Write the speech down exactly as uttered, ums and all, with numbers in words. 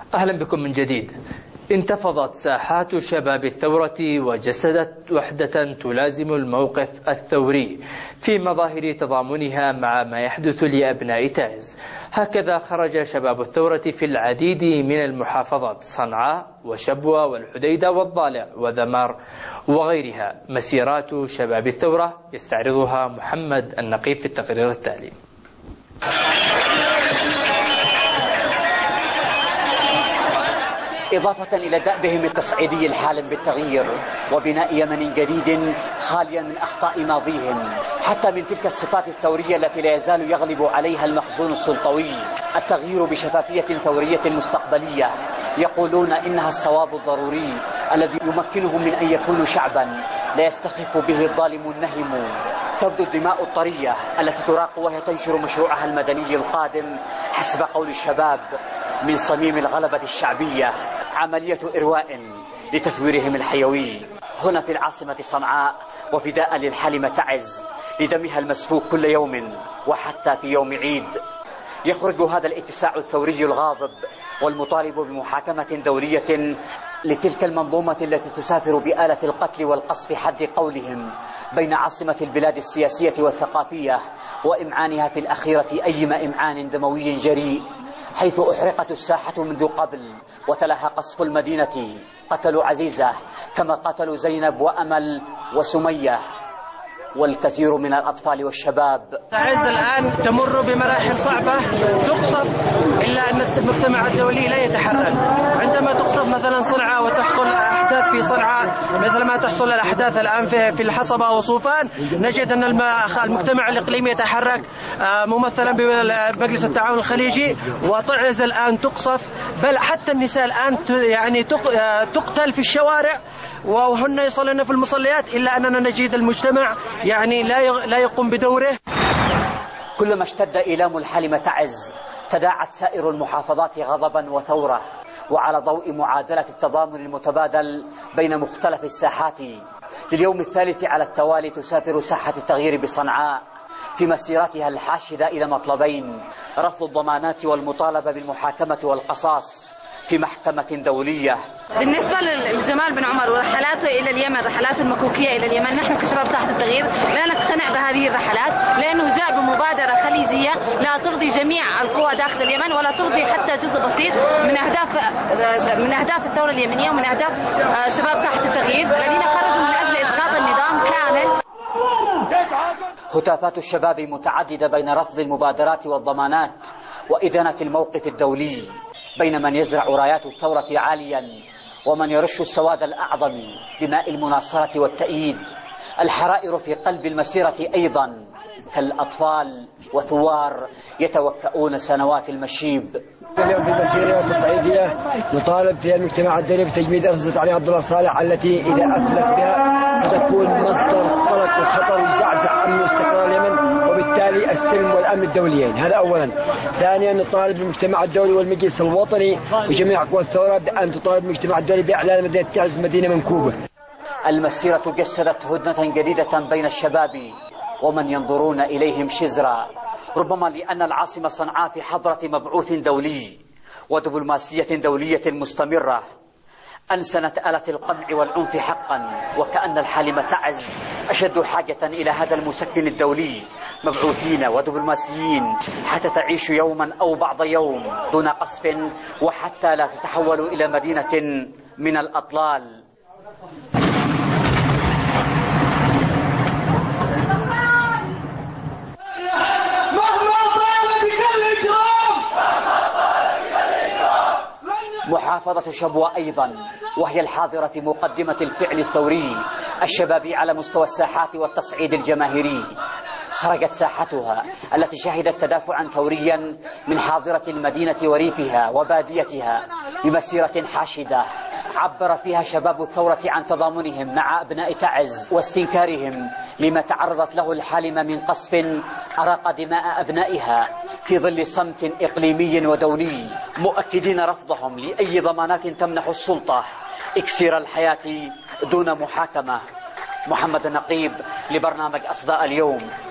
أهلا بكم من جديد. انتفضت ساحات شباب الثورة وجسدت وحدة تلازم الموقف الثوري في مظاهر تضامنها مع ما يحدث لأبناء تعز. هكذا خرج شباب الثورة في العديد من المحافظات، صنعاء وشبوة والحديدة والضالع وذمار وغيرها. مسيرات شباب الثورة يستعرضها محمد النقيب في التقرير التالي. إضافة إلى دأبهم التصعيدي الحالم بالتغيير وبناء يمن جديد خاليا من أخطاء ماضيهم، حتى من تلك الصفات الثورية التي لا يزال يغلب عليها المخزون السلطوي، التغيير بشفافية ثورية مستقبلية يقولون إنها الصواب الضروري الذي يمكنهم من أن يكونوا شعبا لا يستخف به الظالم النهم. تبدو الدماء الطرية التي تراق وهي تنشر مشروعها المدني القادم حسب قول الشباب من صميم الغلبة الشعبية، عملية إرواء لتثويرهم الحيوي هنا في العاصمة صنعاء، وفداء للحالمة تعز لدمها المسفوك كل يوم وحتى في يوم عيد. يخرج هذا الاتساع الثوري الغاضب والمطالب بمحاكمة دولية لتلك المنظومة التي تسافر بآلة القتل والقصف حد قولهم بين عاصمة البلاد السياسية والثقافية وإمعانها في الأخيرة أيما إمعان دموي جريء، حيث أحرقت الساحة منذ قبل وتلاها قصف المدينة. قتلوا عزيزة كما قتلوا زينب وأمل وسمية والكثير من الأطفال والشباب. تعز الآن تمر بمراحل صعبة تقصف، إلا أن المجتمع الدولي لا يتحرك. عندما تقصف مثلا صنعاء وتحصل أحداث في صنعاء مثل ما تحصل الأحداث الآن في الحصبة وصوفان، نجد أن المجتمع الإقليمي يتحرك ممثلا بمجلس التعاون الخليجي، وتعز الآن تقصف، بل حتى النساء الآن يعني تقتل في الشوارع وهن يصلون في المصليات، إلا أننا نجد المجتمع يعني لا لا يقوم بدوره. كلما اشتد إيلام الحالمة تعز تداعت سائر المحافظات غضبا وثورة، وعلى ضوء معادلة التضامن المتبادل بين مختلف الساحات. لليوم الثالث على التوالي تسافر ساحة التغيير بصنعاء في مسيرتها الحاشدة إلى مطلبين: رفض الضمانات والمطالبة بالمحاكمة والقصاص في محكمة دولية. بالنسبة لجمال بن عمر ورحلاته إلى اليمن، رحلاته المكوكية إلى اليمن، نحن كشباب ساحة التغيير لا نقتنع بهذه الرحلات، لأنه جاء بمبادرة خليجية لا ترضي جميع القوى داخل اليمن ولا ترضي حتى جزء بسيط من أهداف من أهداف الثورة اليمنية ومن أهداف شباب ساحة التغيير الذين خرجوا من أجل إسقاط النظام كامل. هتافات الشباب متعددة بين رفض المبادرات والضمانات وإدانة الموقف الدولي، بين من يزرع رايات الثورة عاليا ومن يرش السواد الأعظم بماء المناصرة والتأييد. الحرائر في قلب المسيرة أيضا كالأطفال وثوار يتوكؤون سنوات المشيب. اليوم في مسيرة تصعيدية نطالب فيها المجتمع الدولي بتجميد أرصدة علي عبد الله صالح، التي إذا أفلت بها ستكون مصدر قلق وخطر وزعزع أمن واستقرار اليمن، وبالتالي السلم والأمن الدوليين. هذا أولا. ثانيا نطالب المجتمع الدولي والمجلس الوطني وجميع قوى الثورة بأن تطالب المجتمع الدولي بإعلان مدينة تعز مدينة منكوبة. المسيرة جسدت هدنة جديدة بين الشباب ومن ينظرون إليهم شزرا، ربما لأن العاصمة صنعاء في حضرة مبعوث دولي ودبلوماسية دولية مستمرة أنسنت آلة القمع والعنف حقا، وكأن الحالمة تعز أشد حاجة إلى هذا المسكن الدولي، مبعوثين ودبلوماسيين، حتى تعيش يوما أو بعض يوم دون قصف، وحتى لا تتحول إلى مدينة من الأطلال. محافظة شبوة أيضا، وهي الحاضرة في مقدمة الفعل الثوري الشبابي على مستوى الساحات والتصعيد الجماهيري. خرجت ساحتها التي شهدت تدافعا ثوريا من حاضرة المدينة وريفها وباديتها بمسيرة حاشدة عبر فيها شباب الثورة عن تضامنهم مع أبناء تعز واستنكارهم لما تعرضت له الحالمة من قصف أراق دماء أبنائها في ظل صمت إقليمي ودولي، مؤكدين رفضهم لأي ضمانات تمنح السلطة إكسير الحياة دون محاكمة. محمد النقيب لبرنامج أصداء اليوم.